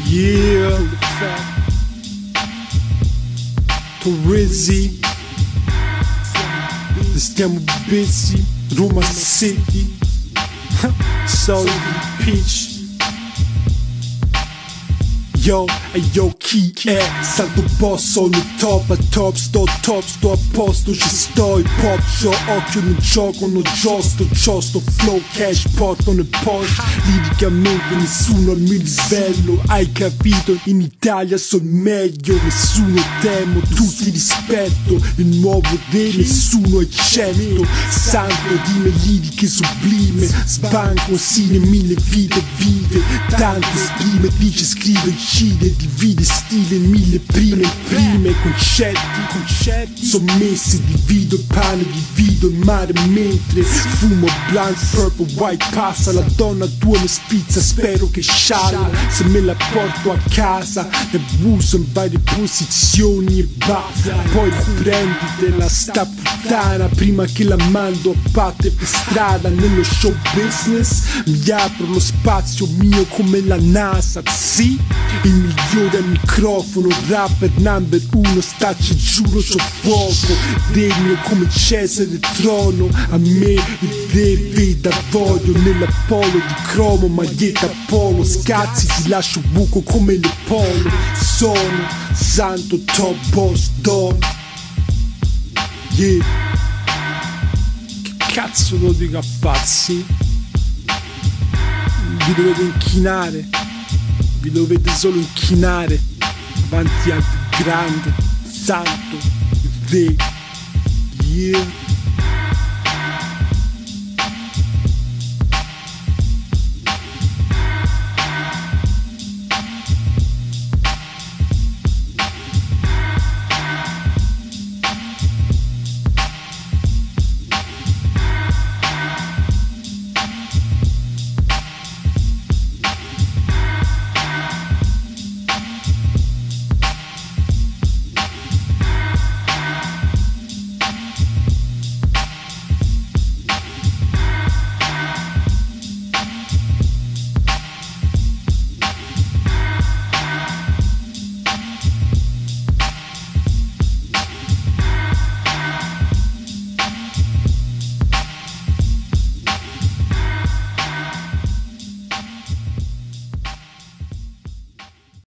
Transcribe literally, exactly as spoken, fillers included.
Yeah, Torrizzi, stiamo busy, Roma City, Soldi, Impicci. Yo, e yo, chi è? Santo boss, sono il top, a top, sto top, sto a posto, ci sto, il pop, c'ho occhio, non gioco, non giosto, c'ho sto flow, cash, porto nel Porsche, liricamente nessuno al mio livello, hai capito? In Italia sono meglio, nessuno temo, tutti rispetto, il nuovo re, nessuno eccetto, santo di me liriche sublime, sbanco, sine, mille vite vive, tanto esprime, dice, scrive, incide, divide stile in mille prime prime concetti, concetti sommessi, divido il pane, divido il mare mentre fumo blunt, purple, white, passa la donna tua mi spizza, spero che scialla se me la porto a casa, le buso in varie posizioni e basta, poi prenditela sta puttana prima che la mando a patte per strada. Nello show business mi apro lo spazio mio come la NASA, sì, il migliore al microfono, rapper number uno, stacci giuro c'ho fuoco, regno come Cesare il trono, a me il re veda voglio, nell'Apollo di cromo, maglietta polo, scazzi ti lascio buco come le polo, sono santo top boss don, yeah, che cazzo lo dico a pazzi, vi dovete inchinare, vi dovete solo inchinare davanti al più grande, santo, re, yeah.